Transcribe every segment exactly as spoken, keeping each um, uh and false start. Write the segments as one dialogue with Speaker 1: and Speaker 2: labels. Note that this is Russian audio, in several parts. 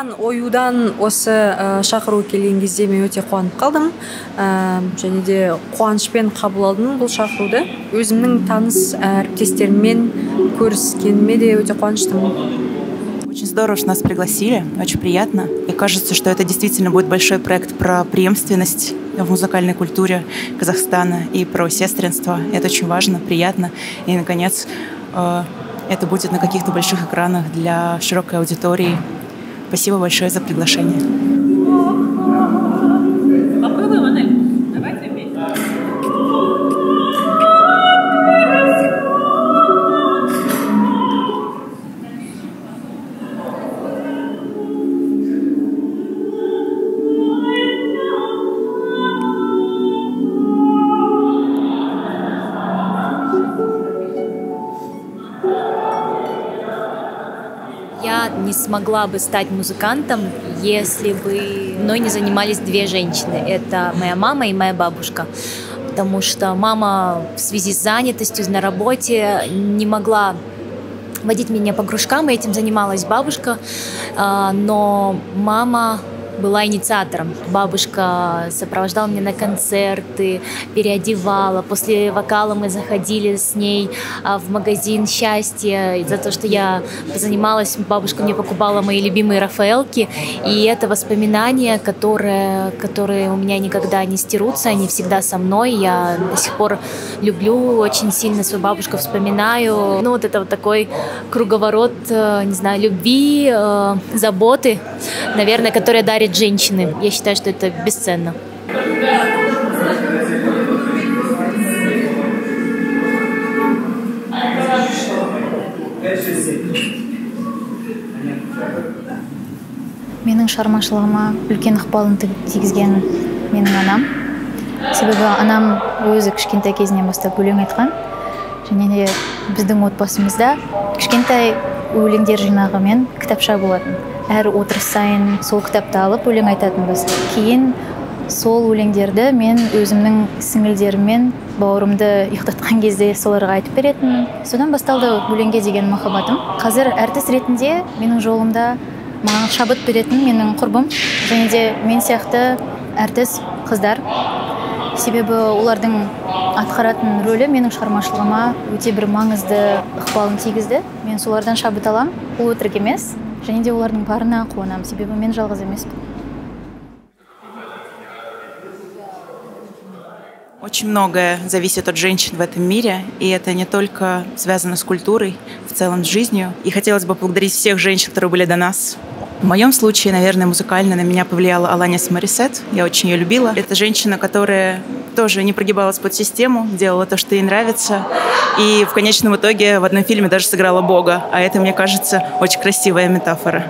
Speaker 1: айтқан оюдан осы шақыру келген кезде мен өте қуанып қалдым, және де қуанышпен қабыл алдым бұл шақыруды. Өзімнің таныс әріптестеріммен көріскеніме де өте қуаныштымын.
Speaker 2: Очень здорово, что нас пригласили, очень приятно. Мне кажется, что это действительно будет большой проект про преемственность в музыкальной культуре Казахстана и про сестринство. Это очень важно, приятно. И, наконец, это будет на каких-то больших экранах для широкой аудитории. Спасибо большое за приглашение.
Speaker 3: Попробуем, Анель. Давайте вместе.
Speaker 4: Я не смогла бы стать музыкантом, если бы мной не занимались две женщины. Это моя мама и моя бабушка. Потому что мама в связи с занятостью на работе не могла водить меня по кружкам, и этим занималась бабушка. Но мама была инициатором. Бабушка сопровождала меня на концерты, переодевала. После вокала мы заходили с ней в магазин «Счастье». И за то, что я занималась, бабушка мне покупала мои любимые Рафаэлки. И это воспоминания, которые, которые у меня никогда не стирутся, они всегда со мной. Я до сих пор люблю очень сильно свою бабушку, вспоминаю. Ну, вот это вот такой круговорот, не знаю, любви, заботы, наверное, которые дарит женщины. Я считаю, что это бесценно.
Speaker 5: Менің шығармашылығыма үлкен ықпалын тигізген менің анам. Себебі анам өзі кішкентай кезінен бастап өлең айтқан. Және де біздің отбасымызда кішкентай өлеңдер жинағы мен кітапша болатын. Әр отырыс сайын сол кітапты алып өлең айтатынбыз. Кейін сол өлеңдерді мен өзімнің сіңілдеріммен бауырымды ұйықтатқан кезде соларға айтып беретінмін. Содан басталды өлеңге деген махаббатым. Қазір әртіс ретінде менің жолымда маған шабыт беретін менің құрбым, және де мен сияқты әртіс қыздар. Себебі олардың атқаратын рөлі менің шығармашылығыма өте бір маңызды ықпалын тигізді. Мен солардан шабыт алам, ол өтірік емес. Және де олардың барына қуанам, себебі мен жалғыз емеспін.
Speaker 2: Очень многое зависит от женщин в этом мире, и это не только связано с культурой, в целом с жизнью. И хотелось бы поблагодарить всех женщин, которые были до нас. В моем случае, наверное, музыкально на меня повлияла Аланис Морисет. Я очень ее любила. Это женщина, которая тоже не прогибалась под систему, делала то, что ей нравится. И в конечном итоге в одном фильме даже сыграла Бога. А это, мне кажется, очень красивая метафора.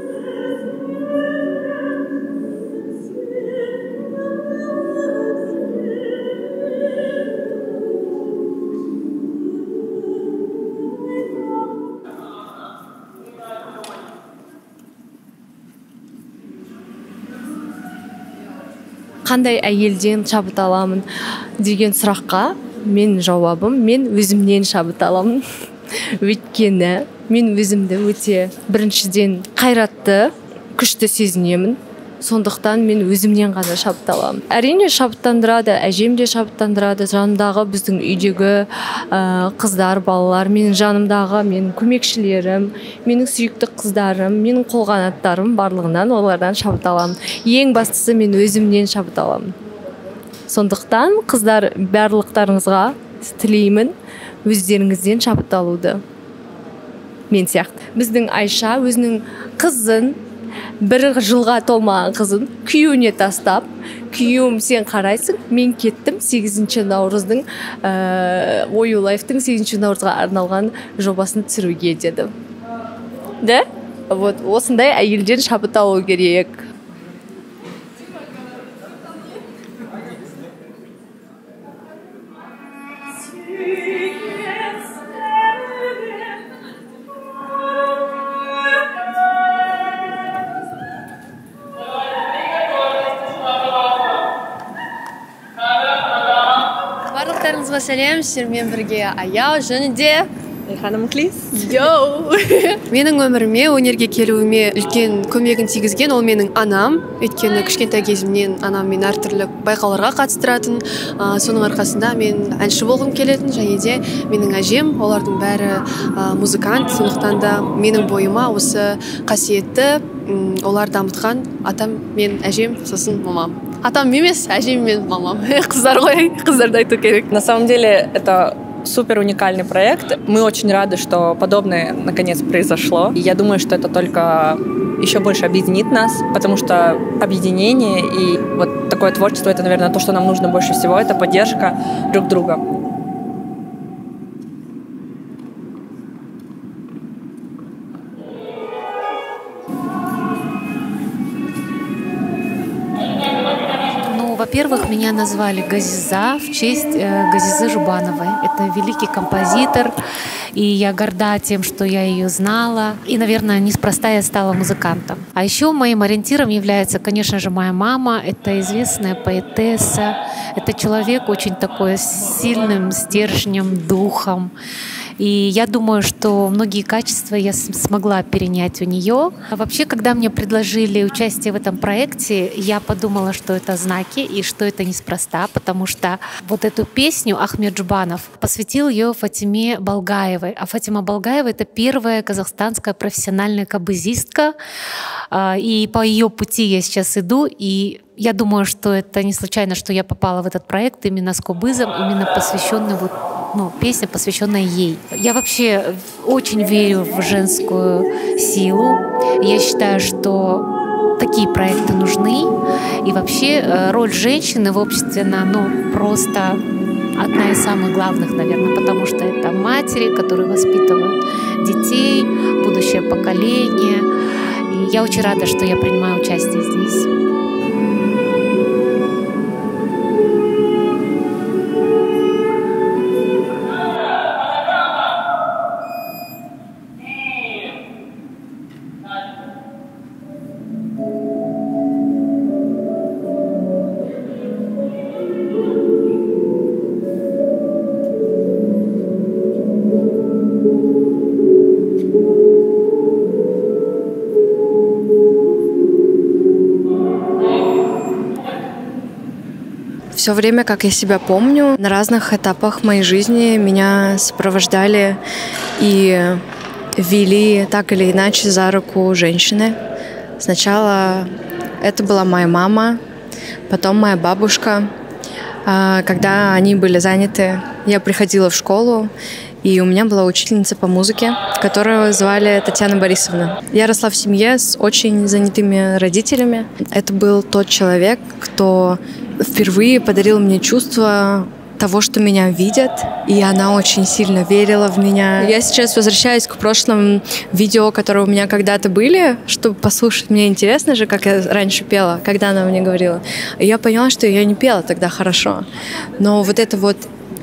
Speaker 6: Қандай әйелден шабыт аламын деген сұраққа мен жауабым, мен өзімнен шабыт аламын. Өйткені мен өзімді өте біріншіден қайратты, күшті сезінемін. Сондықтан мен өзімнен ғана шабыт аламын. Әрине шабыттандырады, әжем де шабыттандырады, жанымдағы біздің үйдегі қыздар, балалар, менің жанымдағы менің көмекшілерім, менің сүйікті қыздарым, менің қолғанаттарым барлығынан олардан шабыт аламын. Ең бастысы мен өзімнен шабыт аламын. Сондықтан қыздар барлықтарыңызға тілеймін өздеріңізден шабыт алуды. Мен сияқты. Біздің Айша өзінің қызын, бір жылға толмаған қызын күйеуіне тастап, күйеуім сен қарайсың, мен кеттім сегізінші наурыздың ою лайфтың сегізінші наурызға арналған жобасын түсіруге деді. Да? Вот, осындай әйелден шабыт алу керек.
Speaker 7: Барлықтарыңызға сәлем, сіздермен бірге Аяу және де
Speaker 3: Ханым Клис.
Speaker 7: Йоу! Менің өміріме, өнерге келуіме үлкен көмегін тигізген ол менің анам. Өйткені кішкентай кезімнен анам мен әртүрлі байқауларға қатыстыратын. А, соның арқасында мен әнші болғым келетін, және де менің әжем, олардың бәрі а, музыкант. Сондықтан да менің бойыма осы қасиетті м, олар дамытқан атам мен әжем, сосын мамам. Атам емес, әжем мен мамам. Қыздар ғой, қыздарды айту керек.
Speaker 8: На самом деле это супер уникальный проект. Мы очень рады, что подобное наконец произошло. И я думаю, что это только еще больше объединит нас, потому что объединение и вот такое творчество — это, наверное, то, что нам нужно больше всего, это поддержка друг друга.
Speaker 9: Во-первых, меня назвали Газиза в честь э, Газизы Жубановой. Это великий композитор, и я горда тем, что я ее знала. И, наверное, неспроста я стала музыкантом. А еще моим ориентиром является, конечно же, моя мама. Это известная поэтесса. Это человек очень такой с сильным стержнем, духом. И я думаю, что многие качества я смогла перенять у нее. А вообще, когда мне предложили участие в этом проекте, я подумала, что это знаки и что это неспроста, потому что вот эту песню Ахмед Жубанов посвятил ее Фатиме Балгаевой. А Фатима Балгаева — это первая казахстанская профессиональная кабызистка. И по ее пути я сейчас иду, и я думаю, что это не случайно, что я попала в этот проект именно с кобызом, именно посвященный вот, ну, песня, посвященная ей. Я вообще очень верю в женскую силу. Я считаю, что такие проекты нужны. И вообще роль женщины в обществе, она, ну, просто одна из самых главных, наверное, потому что это матери, которые воспитывают детей, будущее поколение. И я очень рада, что я принимаю участие здесь.
Speaker 7: Все время, как я себя помню, на разных этапах моей жизни меня сопровождали и вели так или иначе за руку женщины. Сначала это была моя мама, потом моя бабушка. Когда они были заняты, я приходила в школу, и у меня была учительница по музыке, которую звали Татьяна Борисовна. Я росла в семье с очень занятыми родителями. Это был тот человек, кто впервые подарил мне чувство того, что меня видят, и она очень сильно верила в меня. Я сейчас возвращаюсь к прошлым видео, которые у меня когда-то были, чтобы послушать. Мне интересно же, как я раньше пела, когда она мне говорила. И я поняла, что я не пела тогда хорошо. Но вот это вот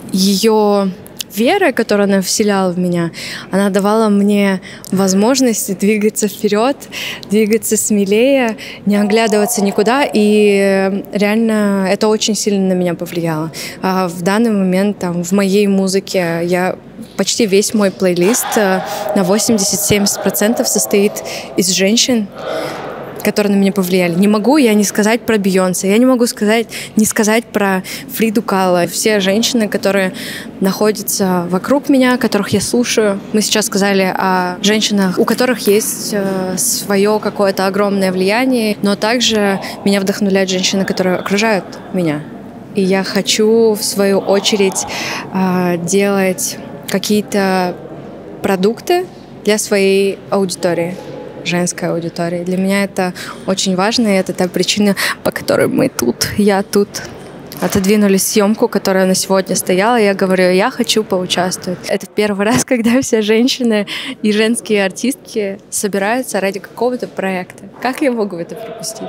Speaker 7: ее вера, которую она вселяла в меня, она давала мне возможность двигаться вперед, двигаться смелее, не оглядываться никуда, и реально это очень сильно на меня повлияло. А в данный момент там, в моей музыке я почти весь мой плейлист на восемьдесят-семьдесят процентов состоит из женщин, которые на меня повлияли. Не могу я не сказать про Бейонсе, я не могу сказать, не сказать про Фриду Кало. Все женщины, которые находятся вокруг меня, которых я слушаю. Мы сейчас сказали о женщинах, у которых есть э, свое какое-то огромное влияние, но также меня вдохновляют женщины, которые окружают меня. И я хочу, в свою очередь, э, делать какие-то продукты для своей аудитории. Женской аудитории. Для меня это очень важно, и это та причина, по которой мы тут, я тут. Отодвинули съемку, которая на сегодня стояла, и я говорю, я хочу поучаствовать. Это первый раз, когда все женщины и женские артистки собираются ради какого-то проекта. Как я могу это пропустить?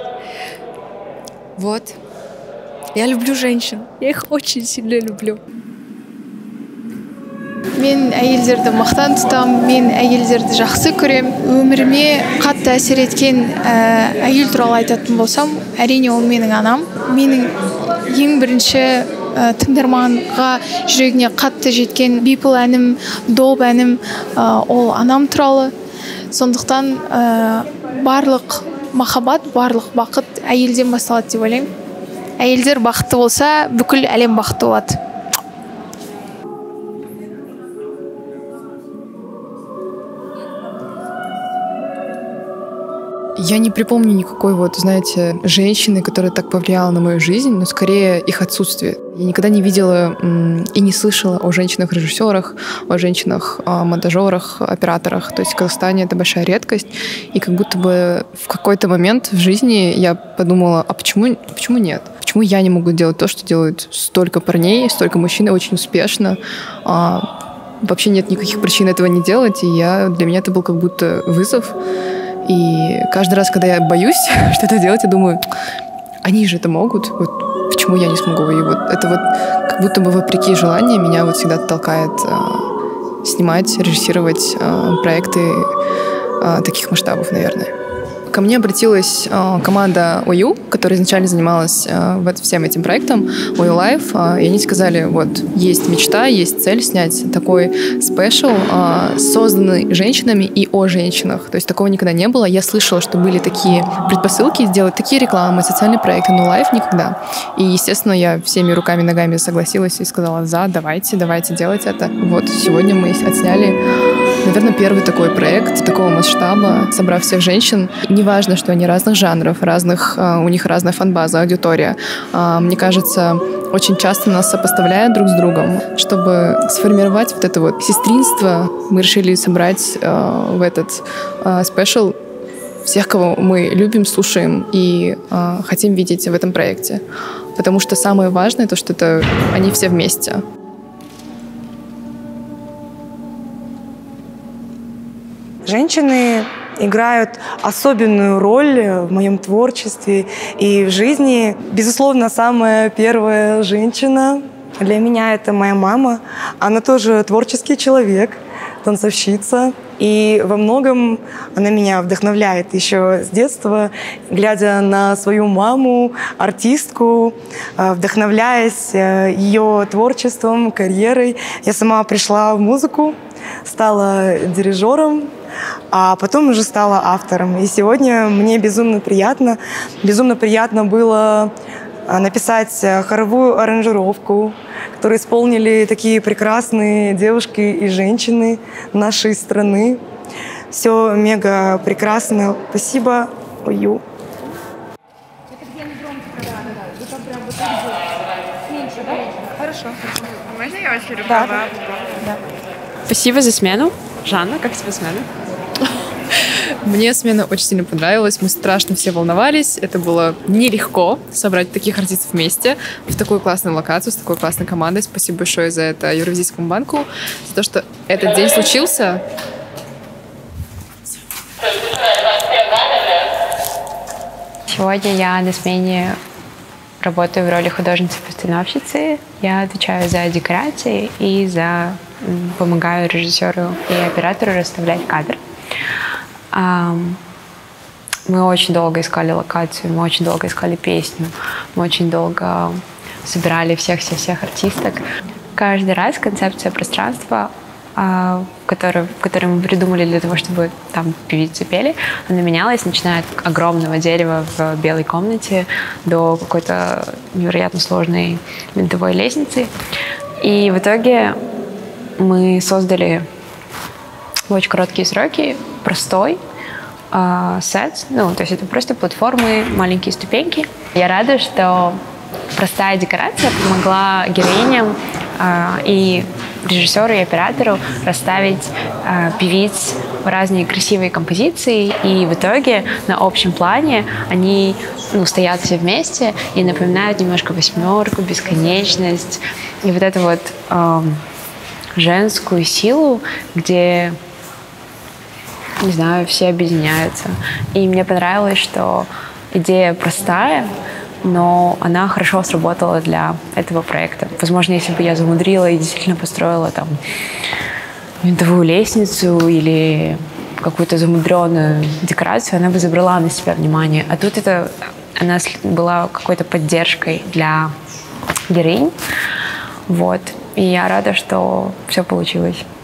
Speaker 7: Вот. Я люблю женщин. Я их очень сильно люблю.
Speaker 10: Мен әйелдерді мақтан тұтам, мен әйелдерді жақсы көрем. Өміріме қатты әсер еткен әйел туралы айтатын болсам, әрине ол менің анам. Менің ең бірінші ә, тыңдарманға жүрегіне қатты жеткен People әнім, Доп әнім ә, ол анам туралы. Сондықтан ә, барлық махаббат, барлық бақыт әйелден басталады деп ойлаймын. Әйелдер бақытты болса, бүкіл әлем бақытты болады.
Speaker 11: Я не припомню никакой, вот, знаете, женщины, которая так повлияла на мою жизнь, но скорее их отсутствие. Я никогда не видела м, и не слышала о женщинах-режиссерах, о женщинах-монтажерах, операторах. То есть в Казахстане это большая редкость. И как будто бы в какой-то момент в жизни я подумала, а почему, почему нет? Почему я не могу делать то, что делают столько парней, столько мужчин, и очень успешно? А, вообще нет никаких причин этого не делать, и я, для меня это был как будто вызов. И каждый раз, когда я боюсь что-то делать, я думаю, они же это могут, вот почему я не смогу? И вот это вот как будто бы вопреки желанию меня вот всегда толкает э, снимать, режиссировать э, проекты э, таких масштабов, наверное. Ко мне обратилась э, команда ОЮ, которая изначально занималась э, вот всем этим проектом, ОЮ Live, э, и они сказали, вот, есть мечта, есть цель снять такой спешл, э, созданный женщинами и о женщинах. То есть такого никогда не было. Я слышала, что были такие предпосылки сделать такие рекламы, социальные проекты, но Live никогда. И, естественно, я всеми руками и ногами согласилась и сказала, за, давайте, давайте делать это. Вот, сегодня мы отсняли, наверное, первый такой проект такого масштаба, собрав всех женщин. Неважно, что они разных жанров, разных, у них разная фан-база, аудитория. Мне кажется, очень часто нас сопоставляют друг с другом. Чтобы сформировать вот это вот сестринство, мы решили собрать в этот спешл всех, кого мы любим, слушаем и хотим видеть в этом проекте. Потому что самое важное, то, что это они все вместе.
Speaker 12: Женщины играют особенную роль в моем творчестве и в жизни. Безусловно, самая первая женщина для меня — это моя мама. Она тоже творческий человек, танцовщица. И во многом она меня вдохновляет еще с детства, глядя на свою маму, артистку, вдохновляясь ее творчеством, карьерой. Я сама пришла в музыку, стала дирижером, а потом уже стала автором. И сегодня мне безумно приятно, безумно приятно было написать хоровую аранжировку, которую исполнили такие прекрасные девушки и женщины нашей страны. Все мега прекрасно. Спасибо, ОЮ.
Speaker 13: Хорошо. Можно я очень люблю?
Speaker 12: Да.
Speaker 13: Да. Спасибо за смену. Жанна, как тебе смена?
Speaker 11: Мне смена очень сильно понравилась. Мы страшно все волновались. Это было нелегко собрать таких артистов вместе в такую классную локацию, с такой классной командой. Спасибо большое за это Евровизийскому банку, за то, что этот день случился.
Speaker 14: Сегодня я на смене работаю в роли художницы-постановщицы. Я отвечаю за декорации и за помогаю режиссеру и оператору расставлять кадр. Мы очень долго искали локацию, мы очень долго искали песню, мы очень долго собирали всех-всех-всех артисток. Каждый раз концепция пространства, которую, которую мы придумали для того, чтобы там певицы пели, она менялась, начиная от огромного дерева в белой комнате до какой-то невероятно сложной винтовой лестницы. И в итоге мы создали в очень короткие сроки простой э, сет. Ну, то есть это просто платформы, маленькие ступеньки. Я рада, что простая декорация помогла героиням э, и режиссеру и оператору расставить э, певиц в разные красивые композиции. И в итоге на общем плане они ну, стоят все вместе и напоминают немножко восьмерку, бесконечность. И вот это вот... Э, женскую силу, где, не знаю, все объединяются. И мне понравилось, что идея простая, но она хорошо сработала для этого проекта. Возможно, если бы я замудрила и действительно построила там винтовую лестницу или какую-то замудренную декорацию, она бы забрала на себя внимание. А тут это, она была какой-то поддержкой для героинь. Вот. И я рада, что все получилось.